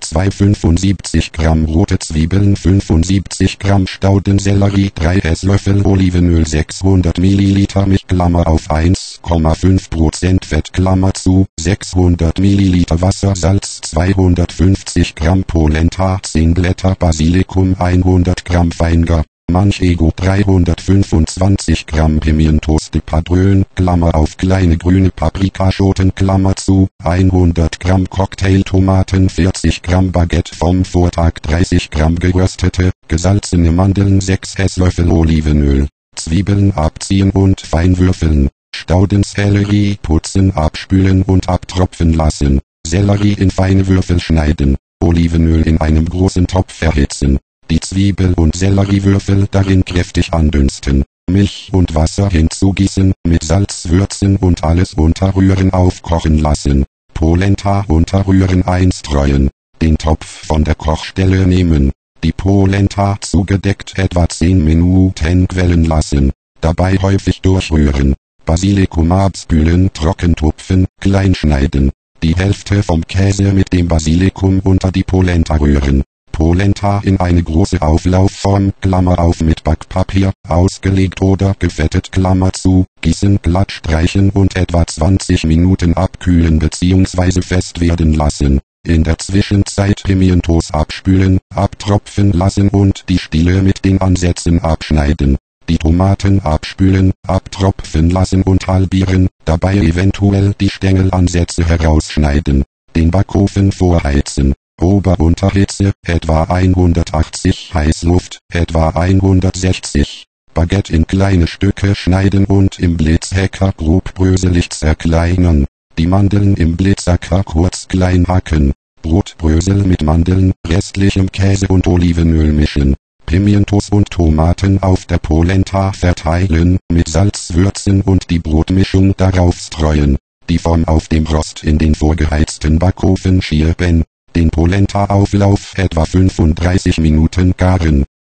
75 Gramm rote Zwiebeln, 75 Gramm Staudensellerie, 3 Esslöffel Olivenöl, 600 Milliliter Milch, 1,5% Fett, 600 Milliliter Wasser, Salz, 250 Gramm Polenta, 10 Blätter Basilikum, 100 Gramm Feinger, Manchego, 325 Gramm Pimientos de Padrön, kleine grüne Paprikaschoten, 100 Gramm Cocktailtomaten, 40 Gramm Baguette vom Vortag, 30 Gramm geröstete, gesalzene Mandeln, 6 Esslöffel Olivenöl, Zwiebeln abziehen und fein würfeln, Staudensellerie putzen, abspülen und abtropfen lassen, Sellerie in feine Würfel schneiden, Olivenöl in einem großen Topf erhitzen, die Zwiebel- und Selleriewürfel darin kräftig andünsten, Milch und Wasser hinzugießen, mit Salz würzen und alles unterrühren, aufkochen lassen, Polenta unterrühren, einstreuen, den Topf von der Kochstelle nehmen, die Polenta zugedeckt etwa 10 Minuten quellen lassen, dabei häufig durchrühren, Basilikum abspülen, trocken tupfen, klein schneiden, die Hälfte vom Käse mit dem Basilikum unter die Polenta rühren. Polenta in eine große Auflaufform, mit Backpapier, ausgelegt oder gefettet, gießen, glatt streichen und etwa 20 Minuten abkühlen bzw. fest werden lassen. In der Zwischenzeit Pimientos abspülen, abtropfen lassen und die Stiele mit den Ansätzen abschneiden. Die Tomaten abspülen, abtropfen lassen und halbieren, dabei eventuell die Stängelansätze herausschneiden. Den Backofen vorheizen. Ober-Unterhitze, etwa 180, Heißluft, etwa 160. Baguette in kleine Stücke schneiden und im Blitzhacker grob bröselig zerkleinern. Die Mandeln im Blitzhacker kurz klein hacken. Brotbrösel mit Mandeln, restlichem Käse und Olivenöl mischen. Pimientos und Tomaten auf der Polenta verteilen, mit Salz würzen und die Brotmischung darauf streuen. Die Form auf dem Rost in den vorgeheizten Backofen schieben. Den Polenta-Auflauf etwa 35 Minuten garen.